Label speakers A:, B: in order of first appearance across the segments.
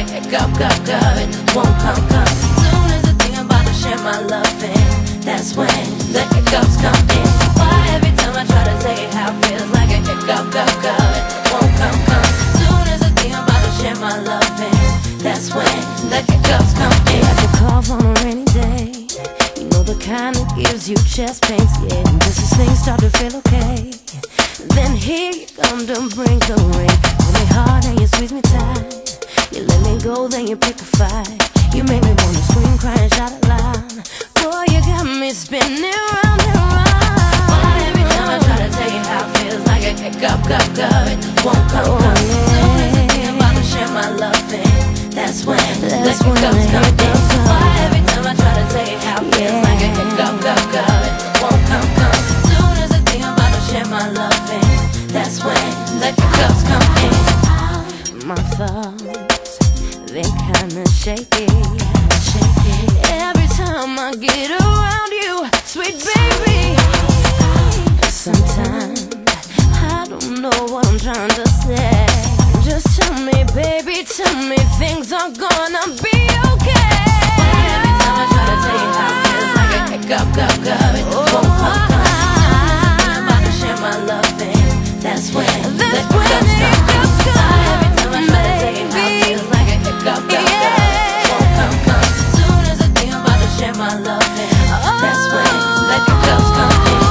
A: a hiccup, it won't come. Soon as I think I'm about to share my loving, that's when the hiccups come in. Why every time I try to say how it feels like a hiccup, it won't come. Soon as I think I'm about to share my loving, that's when the hiccups come in.
B: Like a cough on a rainy day, you know the kind that gives you chest pains, yeah. Just as things start to feel okay, then here you come to bring the rain. Pull me hard and you squeeze me tight, you let me go, then you pick a fight. You make me wanna scream, cry and shout it loud. Boy, you got me spinning round and round.
A: Why every time I try to tell you how it feels like a hiccup, it won't come. Soon as I think I'm about to share my loving, that's when the hiccups come in. Why every time I try to tell you how it feels like a hiccup, it won't come. Soon as I think I'm about to share my loving, that's when the hiccups come in.
B: My thoughts, they kinda shaky. Every time I get around you, sweet baby. Sometimes I don't know what I'm trying to say. Just tell me, baby, tell me things are gonna be okay.
A: Every time I try to tell you how it feels like a hiccup, it won't come. I'm about to share my loving, that's when the hiccups come in. Every time I try to tell you how it feels like a hiccup, it won't come. Soon as I think I'm about to share my loving, that's when the hiccups come in.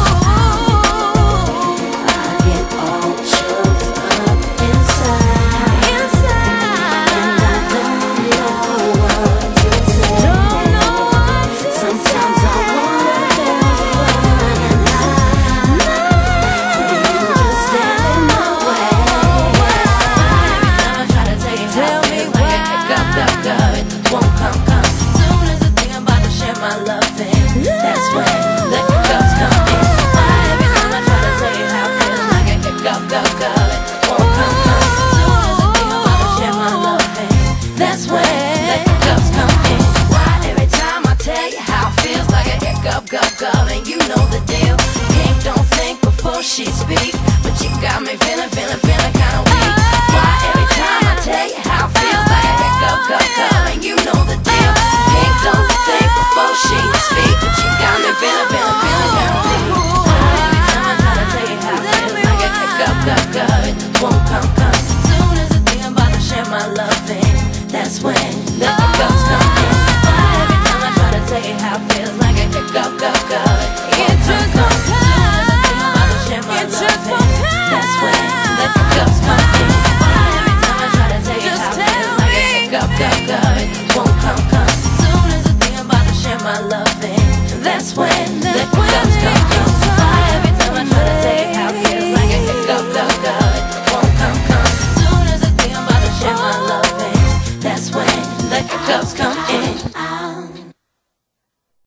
B: I get all choked up inside, and I don't know what to say. Sometimes I wanna tell you, and I know you just stand in my way.
A: Every time I try to tell you how it feels like a hiccup, it won't come. Soon as I think I'm about to share my loving, that's when the hiccups come in. Every time I try to tell you how it feels like a hiccup, it won't come. Soon as I think I'm about to share my loving, that's when the hiccups come in. Why every time I tell you how it feels like a hiccup, and you know the deal. Pink don't think before she speak, but you got me feeling kinda weak. Why every time I tell you how it feels like a hiccup, and you know the deal. Pink don't think before she speak, but you got me feeling kinda weak. Why every time I try to tell you how it feels like a hiccup, it won't come. Soon as I think I'm about to share my loving, that's when the hiccups come in. Why every time I try to tell you how it feels like a hiccup, it won't come. Soon as I think I'm about to share my loving, that's when the hiccups come in. Why every time I try to tell you how it feels like a hiccup, it won't come. Soon as I think I'm about to share my loving, that's when the hiccups come in. Why every time I try to tell you how it feels like a hiccup, it won't come. Soon as I think I'm about to share my loving, that's when the hiccups come in.